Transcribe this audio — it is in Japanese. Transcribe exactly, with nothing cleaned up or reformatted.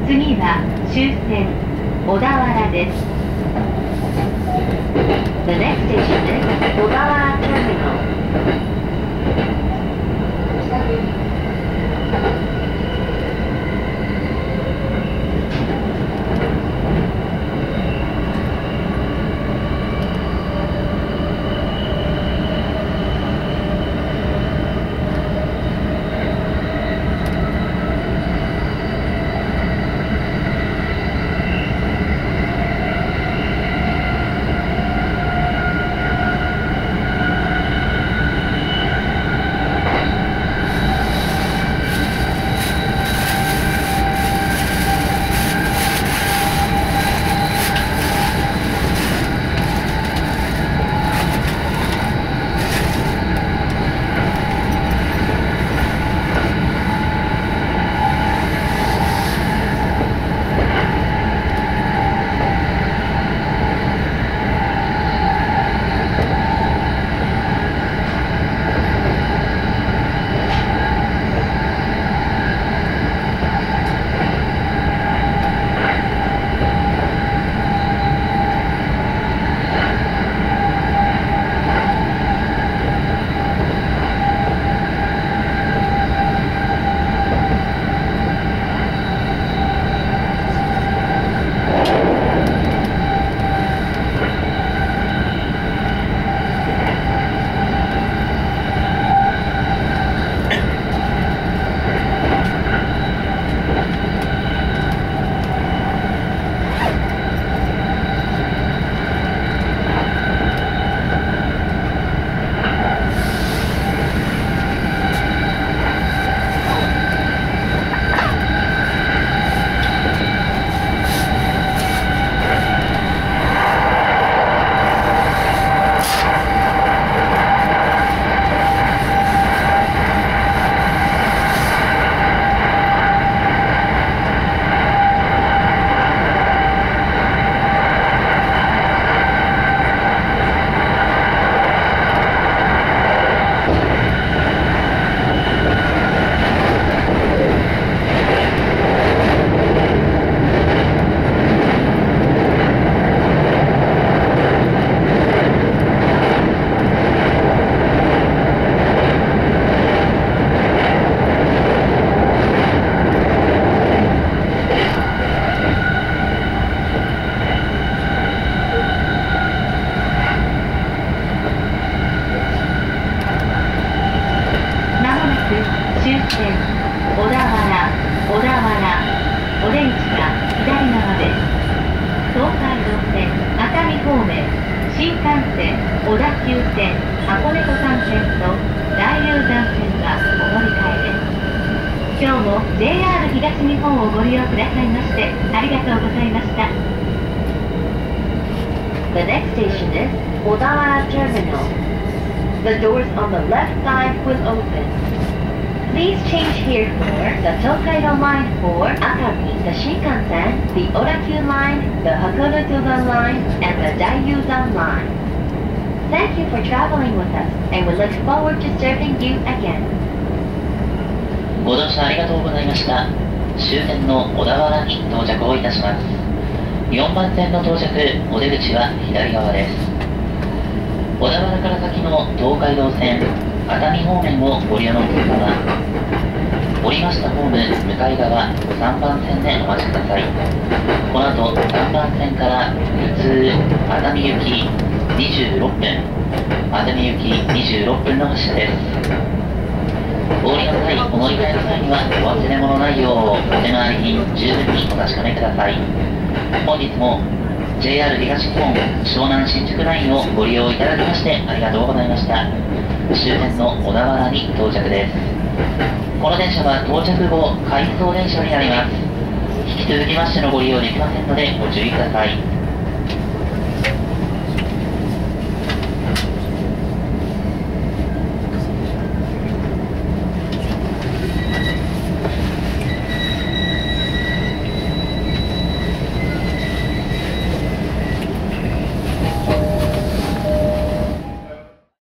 次は終点小田原です。The next station is 小田原 Terminal. 今日も ジェイアール 東日本をご利用くださいましてありがとうございました。The next station is Odawara Terminal. The doors on the left side will open. Please change here for the Tokaido line for Akami, the Shinkansen, the Odakyu line, the Hakonotoban line, and the Daiyuzan line. Thank you for traveling with us, and we look forward to serving you again. ご乗車ありがとうございました。終点の小田原に到着をいたします。よんばん線の到着、お出口は左側です。小田原から先の東海道線、熱海方面をご利用のお客様、降りましたホーム向かい側さんばん線でお待ちください。この後さんばん線から普通熱海行きにじゅうろっぷん、熱海行きにじゅうろっぷんの発車です。お降りの際、お乗り換えの際にはお忘れ物ないようお手回りに十分にお確かめください。本日も ジェイアール 東日本湘南新宿ラインをご利用いただきましてありがとうございました。終点の小田原に到着です。この電車は到着後回送電車になります。引き続きましてのご利用できませんのでご注意ください。